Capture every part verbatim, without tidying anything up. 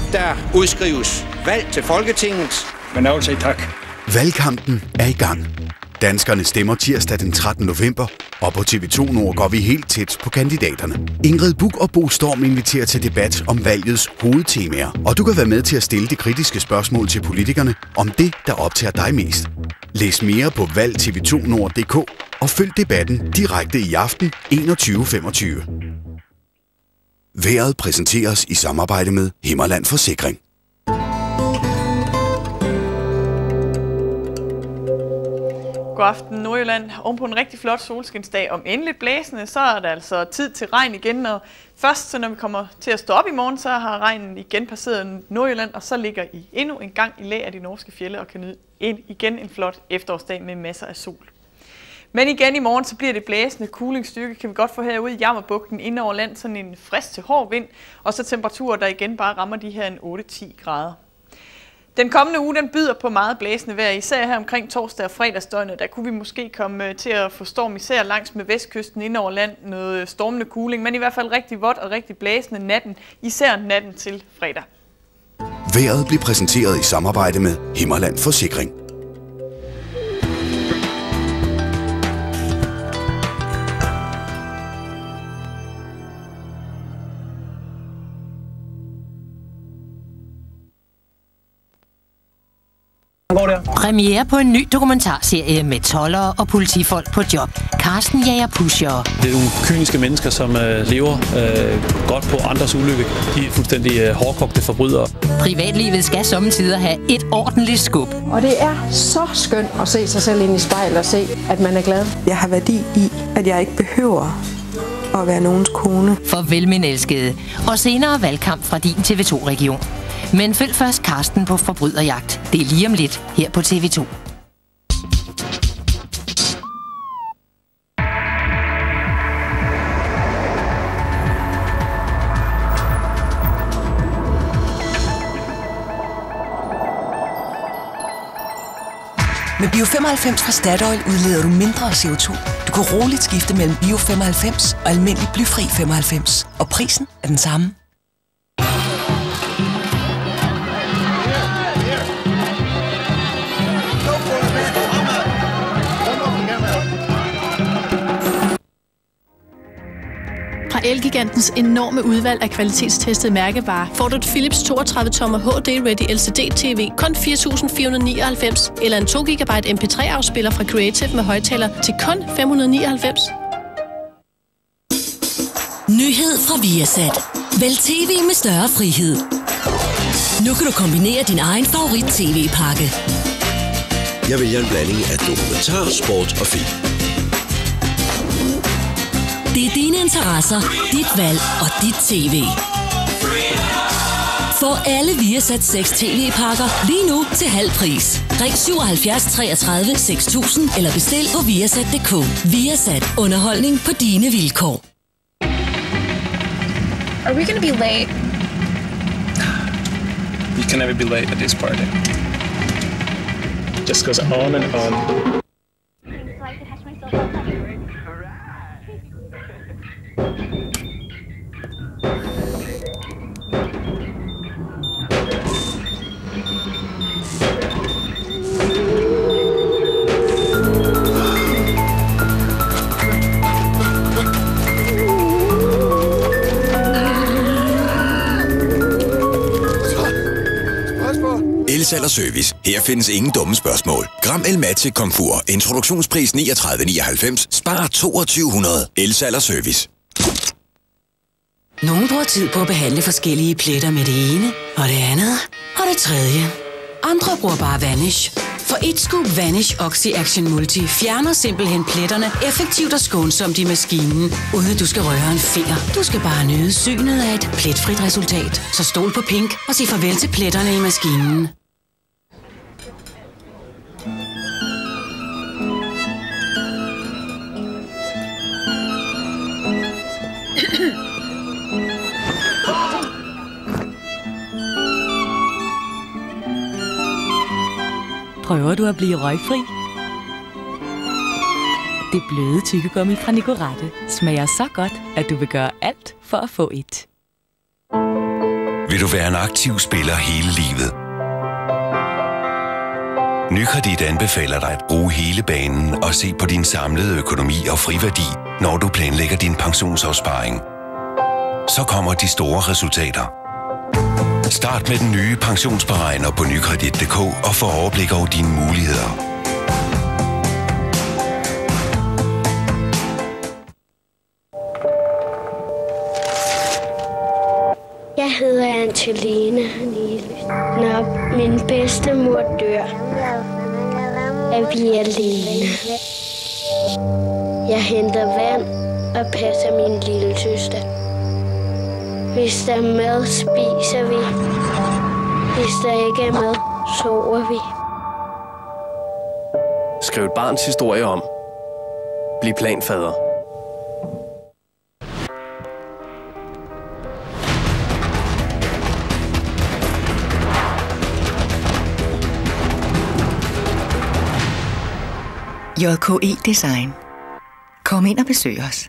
der udskrives valg til Folketinget. Men jeg vil sige tak. Valgkampen er i gang. Danskerne stemmer tirsdag den trettende november, og på T V to Nord går vi helt tæt på kandidaterne. Ingrid Buch og Bo Storm inviterer til debat om valgets hovedtemaer, og du kan være med til at stille de kritiske spørgsmål til politikerne om det, der optager dig mest. Læs mere på valg t v to nord punktum d k og følg debatten direkte i aften enogtyve femogtyve. Vejret præsenteres i samarbejde med Himmerland Forsikring. God aften Nordjylland. Oven på en rigtig flot solskinsdag, om endelig blæsende, så er der altså tid til regn igen. Og først, så når vi kommer til at stå op i morgen, så har regnen igen passeret Nordjylland, og så ligger I endnu en gang i læ af de norske fjelde og kan nyde en, igen en flot efterårsdag med masser af sol. Men igen i morgen, så bliver det blæsende. Kulingsstyrke kan vi godt få herude i Jammerbugten ind over land, sådan en frisk til hård vind, og så temperaturer, der igen bare rammer de her en otte til ti grader. Den kommende uge, den byder på meget blæsende vejr, især her omkring torsdag og fredagsdøgnet. Der kunne vi måske komme til at få storm især langs med vestkysten ind over land, noget stormende kuling, men i hvert fald rigtig vådt og rigtig blæsende natten, især natten til fredag. Vejret bliver præsenteret i samarbejde med Himmerland Forsikring. Premiere på en ny dokumentarserie med toldere og politifolk på job. Carsten jager pushere. Det er nogle kyniske mennesker, som øh, lever øh, godt på andres ulykke. De er fuldstændig øh, hårdkogte forbrydere. Privatlivet skal sommetider have et ordentligt skub. Og det er så skønt at se sig selv ind i spejlet og se, at man er glad. Jeg har værdi i, at jeg ikke behøver at være nogens kone. Farvel min elskede. Og senere valgkamp fra din T V to-region. Men følg først Carsten på forbryderjagt. Det er lige om lidt her på T V to. Med Bio femoghalvfems fra Statoil udleder du mindre C O to. Du kan roligt skifte mellem Bio femoghalvfems og almindelig blyfri femoghalvfems. Og prisen er den samme. Fra Elgigantens enorme udvalg af kvalitetstestede mærkevarer får du et Philips toogtredive tommer H D Ready L C D T V kun fire tusind fire hundrede nioghalvfems eller en to gigabyte M P tre afspiller fra Creative med højttaler til kun fem hundrede nioghalvfems. Nyhed fra Viasat. Vælg tv med større frihed. Nu kan du kombinere din egen favorit-tv-pakke. Jeg vælger en blanding af dokumentar, sport og film. Det er dine interesser, dit valg og dit tv. Få alle Viasat seks tv-pakker lige nu til halv pris. Ring syvoghalvfjerds treogtredive seks tusind eller bestil på viasat punktum d k. Viasat. Underholdning på dine vilkår. Are we gonna be late? You can never be late at this party. Just goes on and on. Elsalg og service. Her findes ingen dumme spørgsmål. Gram Elmatic Komfur. Introduktionspris niogtredive nioghalvfems. Spar toogtyve hundrede. Elsalg og service. Nogen bruger tid på at behandle forskellige pletter med det ene, og det andet, og det tredje. Andre bruger bare Vanish. For et scoop Vanish Oxy Action Multi fjerner simpelthen pletterne effektivt og skånsomt i maskinen, uden at du skal røre en finger. Du skal bare nyde synet af et pletfrit resultat. Så stol på Pink og sig farvel til pletterne i maskinen. Prøver du at blive røgfri? Det bløde tyggegummi fra Nicorette smager så godt, at du vil gøre alt for at få et. vil du være en aktiv spiller hele livet. Nykredit anbefaler dig at bruge hele banen og se på din samlede økonomi og friværdi, når du planlægger din pensionsopsparing. Så kommer de store resultater. Start med den nye pensionsberegner på nykredit punktum d k og få overblik over dine muligheder. Jeg hedder Angeline. Når min bedstemor dør, er vi alene. Jeg henter vand og passer min lille søster. Hvis der er mad, spiser vi. Hvis der ikke er mad, sover vi. Skriv et barns historie om. Bliv planfader. J K E Design. Kom ind og besøg os.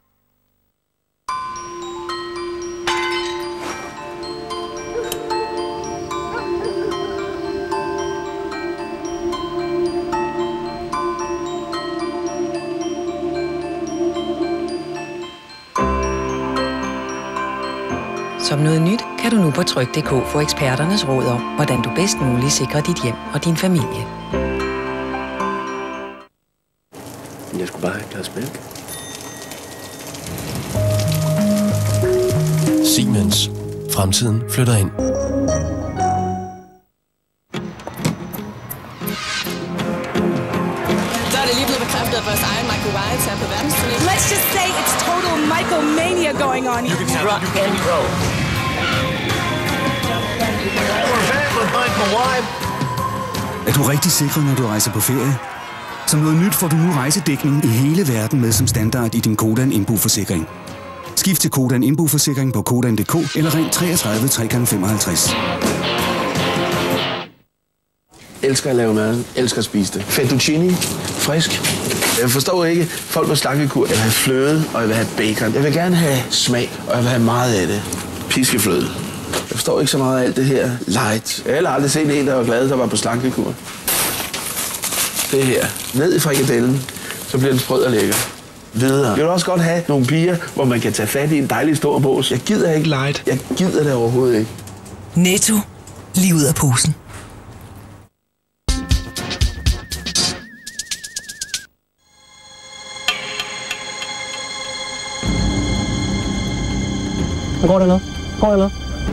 Som noget nyt kan du nu på tryg punktum d k få eksperternes råd om, hvordan du bedst muligt sikrer dit hjem og din familie. Jeg skulle bare have et glas mælk. Siemens. Fremtiden flytter ind. Så er det lige blevet bekræftet, at vores egen Michael Wyatt er på verdensturné. Let's just say it's total Michael mania going on. You can rock and roll. Er du rigtig sikker, når du rejser på ferie? Som noget nyt får du nu rejsedækning i hele verden med som standard i din Codan indboforsikring. Skift til Codan indboforsikring på kodan punktum d k eller ring treogtredive tre gange femoghalvtreds. Elsker at lave mad. Elsker at spise det. Fettuccine. Frisk. Jeg forstår ikke folk på slankekur. Jeg vil have fløde, og jeg vil have bacon. Jeg vil gerne have smag, og jeg vil have meget af det. Piskefløde. Jeg forstår ikke så meget af alt det her light. Jeg har aldrig set en, der var glad, der var på slankekur. Det her. Ned i frikadellen, så bliver den sprød og lækker. Videre. Jeg vil også godt have nogle piger, hvor man kan tage fat i en dejlig stor bås. Jeg gider ikke light. Jeg gider det overhovedet ikke. Netto. Lige ud af posen. Går det noget? Går det noget?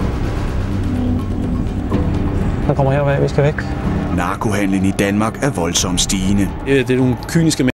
Der kommer her, vi skal væk. Narkohandlen i Danmark er voldsomt stigende. Det er nogle kyniske